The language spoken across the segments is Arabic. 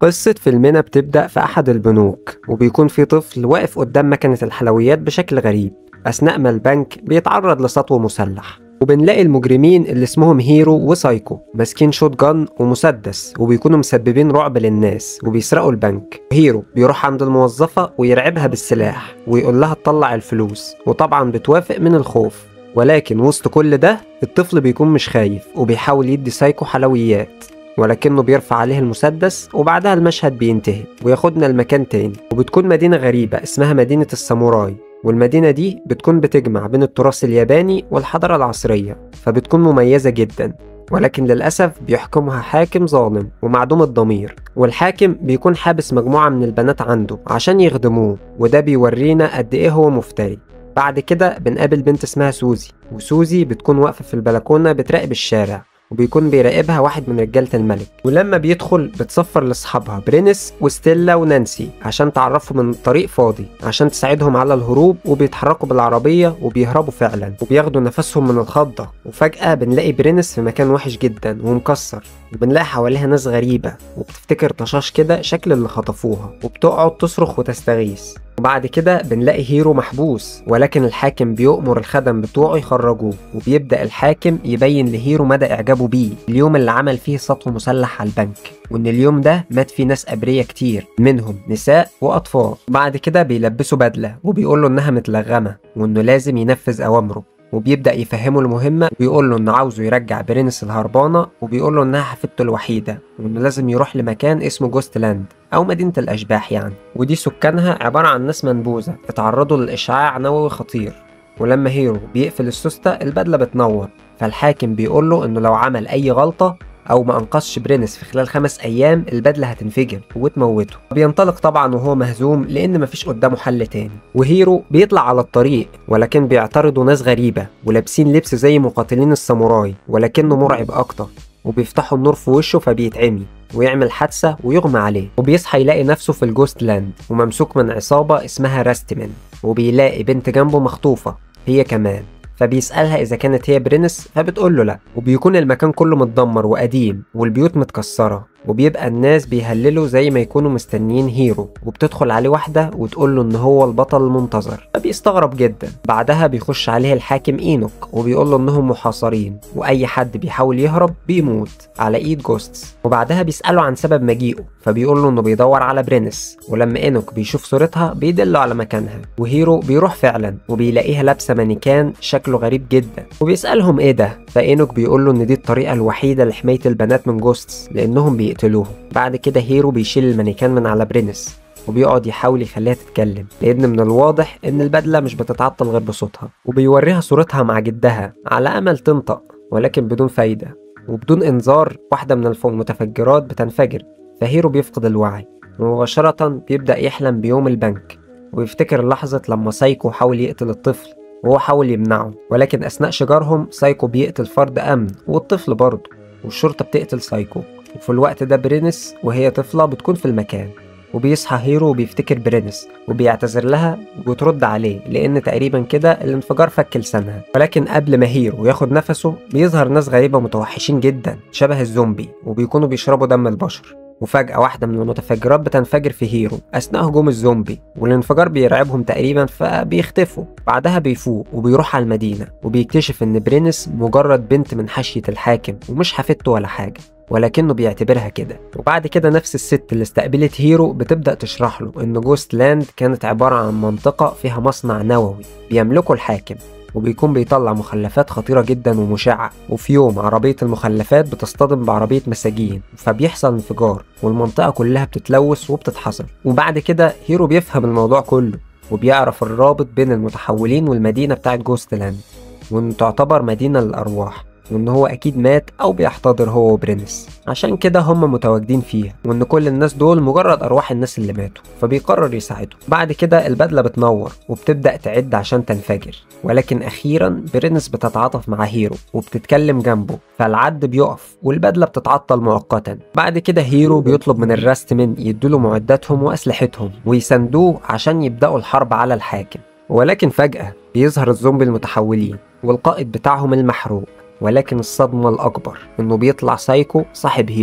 قصة فيلمنا بتبدأ في أحد البنوك، وبيكون في طفل واقف قدام مكنة الحلويات بشكل غريب أثناء ما البنك بيتعرض لسطو مسلح. وبنلاقي المجرمين اللي اسمهم هيرو وسايكو ماسكين شوت جان ومسدس، وبيكونوا مسببين رعب للناس وبيسرقوا البنك. هيرو بيروح عند الموظفة ويرعبها بالسلاح ويقول لها تطلع الفلوس، وطبعا بتوافق من الخوف. ولكن وسط كل ده الطفل بيكون مش خايف وبيحاول يدي سايكو حلويات، ولكنه بيرفع عليه المسدس. وبعدها المشهد بينتهي وياخدنا لمكان تاني، وبتكون مدينة غريبة اسمها مدينة الساموراي. والمدينة دي بتكون بتجمع بين التراث الياباني والحضارة العصرية، فبتكون مميزة جدا. ولكن للأسف بيحكمها حاكم ظالم ومعدوم الضمير، والحاكم بيكون حابس مجموعة من البنات عنده عشان يخدموه، وده بيورينا قد ايه هو مفتري. بعد كده بنقابل بنت اسمها سوزي، وسوزي بتكون واقفة في البلكونة بتراقب الشارع، وبيكون بيراقبها واحد من رجالة الملك. ولما بيدخل بتصفر لاصحابها برينس وستيلا ونانسي عشان تعرفهم ان الطريق فاضي عشان تساعدهم على الهروب. وبيتحركوا بالعربية وبيهربوا فعلا وبياخدوا نفسهم من الخضة. وفجأة بنلاقي برينس في مكان وحش جدا ومكسر، وبنلاقي حواليها ناس غريبة وبتفتكر طشاش كده شكل اللي خطفوها، وبتقعد تصرخ وتستغيث. وبعد كده بنلاقي هيرو محبوس، ولكن الحاكم بيؤمر الخدم بتوعه يخرجوه. وبيبدأ الحاكم يبين لهيرو مدى إعجابه بيه اليوم اللي عمل فيه سطو مسلح على البنك، وإن اليوم ده مات فيه ناس أبرياء كتير منهم نساء وأطفال. بعد كده بيلبسه بدلة وبيقوله إنها متلغمة وإنه لازم ينفذ أوامره. وبيبدأ يفهمه المهمة، وبيقول له إنه عاوزه يرجع برينس الهربانة، وبيقول له إنها حفيدته الوحيدة، وإنه لازم يروح لمكان اسمه جوست لاند أو مدينة الأشباح يعني. ودي سكانها عبارة عن ناس منبوذة اتعرضوا لإشعاع نووي خطير. ولما هيرو بيقفل السوستة البدلة بتنور، فالحاكم بيقول له إنه لو عمل أي غلطة أو ما أنقذش برينس في خلال 5 أيام البدلة هتنفجر وتموته. بينطلق طبعا وهو مهزوم لأن مفيش قدامه حل تاني. وهيرو بيطلع على الطريق، ولكن بيعترضوا ناس غريبة ولابسين لبس زي مقاتلين الساموراي ولكنه مرعب أكتر، وبيفتحوا النور في وشه فبيتعمي ويعمل حادثة ويغمى عليه. وبيصحى يلاقي نفسه في الجوست لاند وممسوك من عصابة اسمها راستمن، وبيلاقي بنت جنبه مخطوفة هي كمان، فبيسألها إذا كانت هي برينس، فبتقول له لأ. وبيكون المكان كله متدمر وقديم والبيوت متكسرة، وبيبقى الناس بيهللوا زي ما يكونوا مستنيين هيرو. وبتدخل عليه واحدة وتقول له إن هو البطل المنتظر، فبيستغرب جدا. بعدها بيخش عليه الحاكم إينوك وبيقول له إنهم محاصرين وأي حد بيحاول يهرب بيموت على إيد جوستس. وبعدها بيسأله عن سبب مجيئه، فبيقول له إنه بيدور على برينس. ولما إينوك بيشوف صورتها بيدله على مكانها، وهيرو بيروح فعلا وبيلاقيها لابسة مانيكان شكله غريب جدا. وبيسألهم إيه ده، فإينوك بيقول له إن دي الطريقة الوحيدة لحماية البنات من جوستس لأنهم بيقتلوهم. بعد كده هيرو بيشيل المانيكان من على برينس وبيقعد يحاول يخليها تتكلم، لأن من الواضح إن البدلة مش بتتعطل غير بصوتها. وبيوريها صورتها مع جدها على أمل تنطق، ولكن بدون فايدة. وبدون إنذار واحدة من المتفجرات بتنفجر، فهيرو بيفقد الوعي ومباشرة بيبدأ يحلم بيوم البنك، ويفتكر لحظة لما سايكو حاول يقتل الطفل وهو حاول يمنعه. ولكن أثناء شجارهم سايكو بيقتل فرد أمن والطفل برضه، والشرطة بتقتل سايكو. وفي الوقت ده برينس وهي طفلة بتكون في المكان، وبيصحى هيرو وبيفتكر برينس وبيعتذر لها وبترد عليه لأن تقريبا كده الانفجار فك لسانها. ولكن قبل ما هيرو ياخد نفسه بيظهر ناس غريبة متوحشين جدا شبه الزومبي، وبيكونوا بيشربوا دم البشر. وفجأة واحدة من المتفجرات بتنفجر في هيرو أثناء هجوم الزومبي، والانفجار بيرعبهم تقريبا فبيختفوا. بعدها بيفوق وبيروح على المدينة، وبيكتشف إن برينس مجرد بنت من حاشية الحاكم ومش حفيدته ولا حاجة، ولكنه بيعتبرها كده. وبعد كده نفس الست اللي استقبلت هيرو بتبدأ تشرح له إن جوست لاند كانت عبارة عن منطقة فيها مصنع نووي بيملكه الحاكم، وبيكون بيطلع مخلفات خطيرة جدا ومشعة. وفي يوم عربية المخلفات بتصطدم بعربية مساجين، فبيحصل انفجار والمنطقة كلها بتتلوث وبتتحصر. وبعد كده هيرو بيفهم الموضوع كله وبيعرف الرابط بين المتحولين والمدينة بتاعت جوست لاند، وإن تعتبر مدينة للأرواح، وإن هو أكيد مات أو بيحتضر هو وبرينس، عشان كده هم متواجدين فيها، وإن كل الناس دول مجرد أرواح الناس اللي ماتوا، فبيقرر يساعدهم. بعد كده البدلة بتنور وبتبدأ تعد عشان تنفجر، ولكن أخيرا برينس بتتعاطف مع هيرو وبتتكلم جنبه، فالعد بيقف والبدلة بتتعطل مؤقتا. بعد كده هيرو بيطلب من الراستمن يدوله معداتهم وأسلحتهم ويساندوه عشان يبدأوا الحرب على الحاكم. ولكن فجأة بيظهر الزومبي المتحولين والقائد بتاعهم المحروق، ولكن الصدمة الأكبر إنه بيطلع سايكو صاحب هيرو،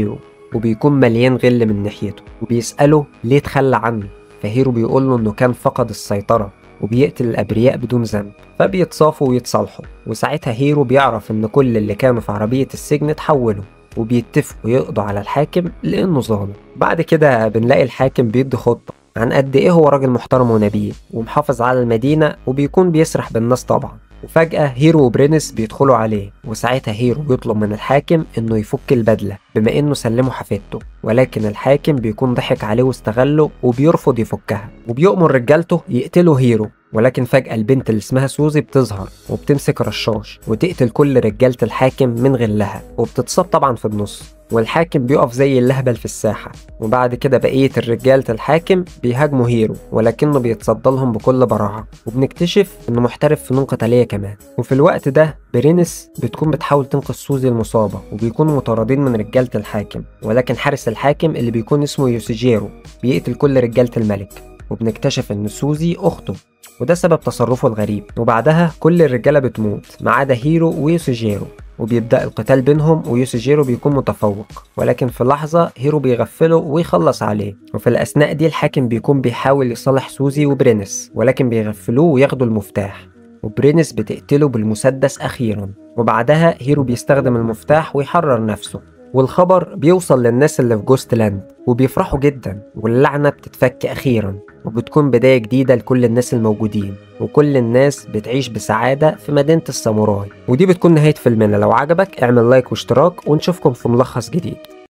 وبيكون مليان غل من ناحيته، وبيسأله ليه تخلى عنه، فهيرو بيقول له إنه كان فقد السيطرة وبيقتل الأبرياء بدون ذنب، فبيتصافوا ويتصالحوا. وساعتها هيرو بيعرف إن كل اللي كانوا في عربية السجن اتحولوا، وبيتفقوا يقضوا على الحاكم لأنه ظالم. بعد كده بنلاقي الحاكم بيدي خطة عن قد إيه هو راجل محترم ونبيل ومحافظ على المدينة، وبيكون بيسرح بالناس طبعا. وفجأة هيرو وبرينس بيدخلوا عليه، وساعتها هيرو بيطلب من الحاكم إنه يفك البدلة بما إنه سلمه حفيدته، ولكن الحاكم بيكون ضحك عليه واستغله وبيرفض يفكها، وبيؤمر رجالته يقتلوا هيرو. ولكن فجأة البنت اللي اسمها سوزي بتظهر وبتمسك رشاش وتقتل كل رجالة الحاكم من غلها، وبتتصاب طبعا في النص. والحاكم بيقف زي اللهبل في الساحة. وبعد كده بقية الرجالة الحاكم بيهاجموا هيرو، ولكنه بيتصدى لهم بكل براعة، وبنكتشف انه محترف فنون قتالية كمان. وفي الوقت ده برينس بتكون بتحاول تنقذ سوزي المصابة، وبيكونوا مطاردين من رجالة الحاكم، ولكن حارس الحاكم اللي بيكون اسمه يوسيجيرو بيقتل كل رجالة الملك. وبنكتشف ان سوزي اخته، وده سبب تصرفه الغريب. وبعدها كل الرجالة بتموت ما عدا هيرو ويوسيجيرو، وبيبدأ القتال بينهم، ويوسيجيرو بيكون متفوق، ولكن في لحظة هيرو بيغفله ويخلص عليه. وفي الأثناء دي الحاكم بيكون بيحاول يصالح سوزي وبرينس، ولكن بيغفلوه وياخدوا المفتاح، وبرينس بتقتله بالمسدس أخيرا. وبعدها هيرو بيستخدم المفتاح ويحرر نفسه، والخبر بيوصل للناس اللي في جوست لاند وبيفرحوا جدا، واللعنة بتتفك أخيرا، وبتكون بداية جديدة لكل الناس الموجودين، وكل الناس بتعيش بسعادة في مدينة الساموراي. ودي بتكون نهاية فيلمنا. لو عجبك اعمل لايك واشتراك، ونشوفكم في ملخص جديد.